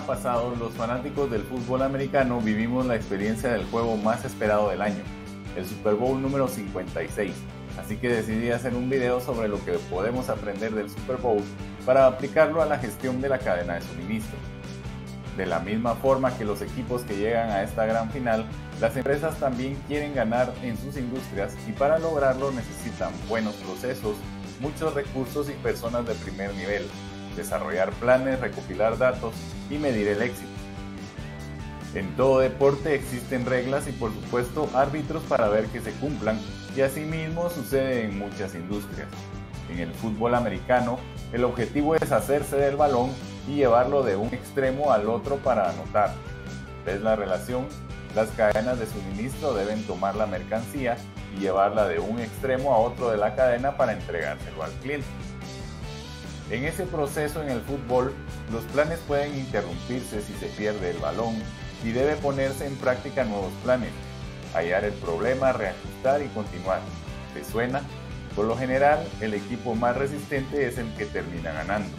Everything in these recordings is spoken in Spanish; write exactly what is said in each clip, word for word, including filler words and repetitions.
pasado, los fanáticos del fútbol americano vivimos la experiencia del juego más esperado del año, el Super Bowl número cincuenta y seis, así que decidí hacer un video sobre lo que podemos aprender del Super Bowl para aplicarlo a la gestión de la cadena de suministro. De la misma forma que los equipos que llegan a esta gran final, las empresas también quieren ganar en sus industrias y para lograrlo necesitan buenos procesos, muchos recursos y personas de primer nivel, desarrollar planes, recopilar datos y medir el éxito. En todo deporte existen reglas y por supuesto árbitros para ver que se cumplan, y asimismo sucede en muchas industrias. En el fútbol americano, el objetivo es hacerse del balón y llevarlo de un extremo al otro para anotar. ¿Ves la relación? Las cadenas de suministro deben tomar la mercancía y llevarla de un extremo a otro de la cadena para entregárselo al cliente. En ese proceso en el fútbol, los planes pueden interrumpirse si se pierde el balón y debe ponerse en práctica nuevos planes, hallar el problema, reajustar y continuar. ¿Te suena? Por lo general, el equipo más resistente es el que termina ganando.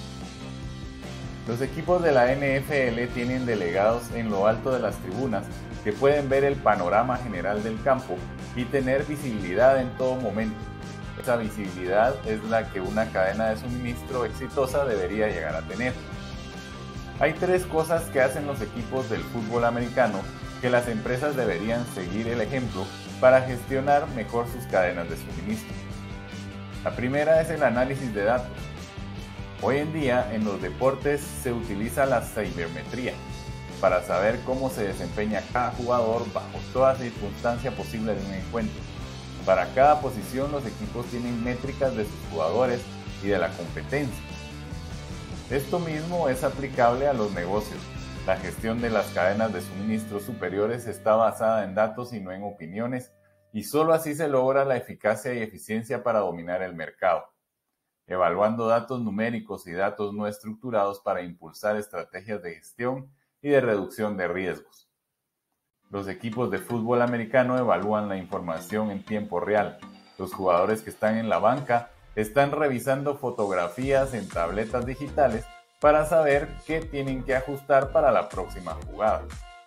Los equipos de la N F L tienen delegados en lo alto de las tribunas que pueden ver el panorama general del campo y tener visibilidad en todo momento. Esa visibilidad es la que una cadena de suministro exitosa debería llegar a tener. Hay tres cosas que hacen los equipos del fútbol americano que las empresas deberían seguir el ejemplo para gestionar mejor sus cadenas de suministro. La primera es el análisis de datos. Hoy en día en los deportes se utiliza la sabermetría para saber cómo se desempeña cada jugador bajo toda circunstancia posible de un encuentro. Para cada posición los equipos tienen métricas de sus jugadores y de la competencia. Esto mismo es aplicable a los negocios. La gestión de las cadenas de suministro superiores está basada en datos y no en opiniones, y solo así se logra la eficacia y eficiencia para dominar el mercado, evaluando datos numéricos y datos no estructurados para impulsar estrategias de gestión y de reducción de riesgos. Los equipos de fútbol americano evalúan la información en tiempo real. Los jugadores que están en la banca están revisando fotografías en tabletas digitales para saber qué tienen que ajustar para la próxima jugada.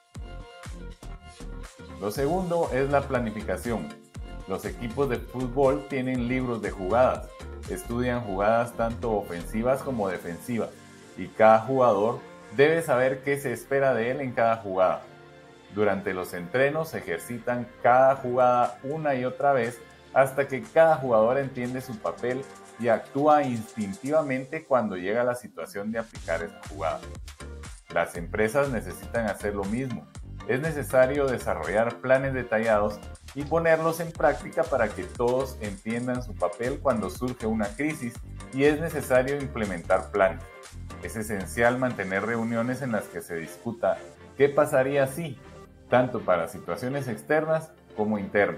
Lo segundo es la planificación. Los equipos de fútbol tienen libros de jugadas, estudian jugadas tanto ofensivas como defensivas, y cada jugador debe saber qué se espera de él en cada jugada. Durante los entrenos se ejercitan cada jugada una y otra vez hasta que cada jugador entiende su papel y actúa instintivamente cuando llega la situación de aplicar esa jugada. Las empresas necesitan hacer lo mismo. Es necesario desarrollar planes detallados y ponerlos en práctica para que todos entiendan su papel cuando surge una crisis, y es necesario implementar planes. Es esencial mantener reuniones en las que se discuta qué pasaría si, tanto para situaciones externas como internas.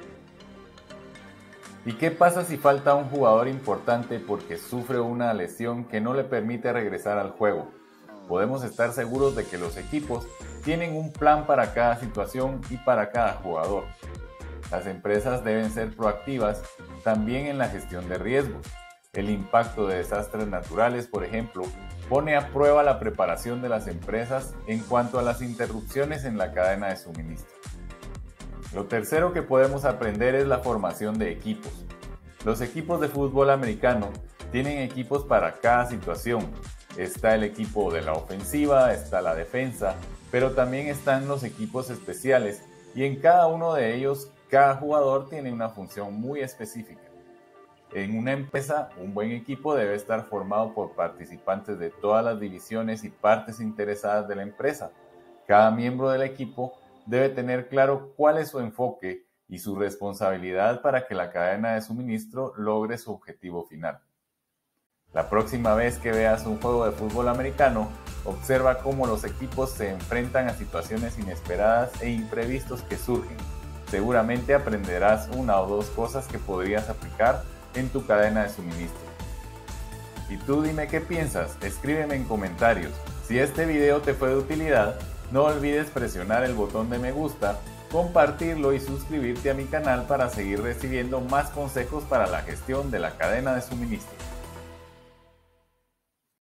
¿Y qué pasa si falta un jugador importante porque sufre una lesión que no le permite regresar al juego? Podemos estar seguros de que los equipos tienen un plan para cada situación y para cada jugador. Las empresas deben ser proactivas también en la gestión de riesgos. El impacto de desastres naturales, por ejemplo, pone a prueba la preparación de las empresas en cuanto a las interrupciones en la cadena de suministro. Lo tercero que podemos aprender es la formación de equipos. Los equipos de fútbol americano tienen equipos para cada situación. Está el equipo de la ofensiva, está la defensa, pero también están los equipos especiales, y en cada uno de ellos cada jugador tiene una función muy específica. En una empresa, un buen equipo debe estar formado por participantes de todas las divisiones y partes interesadas de la empresa. Cada miembro del equipo debe tener claro cuál es su enfoque y su responsabilidad para que la cadena de suministro logre su objetivo final. La próxima vez que veas un juego de fútbol americano, observa cómo los equipos se enfrentan a situaciones inesperadas e imprevistos que surgen. Seguramente aprenderás una o dos cosas que podrías aplicar en tu cadena de suministro. Y tú dime qué piensas, escríbeme en comentarios. Si este video te fue de utilidad, no olvides presionar el botón de me gusta, compartirlo y suscribirte a mi canal para seguir recibiendo más consejos para la gestión de la cadena de suministro.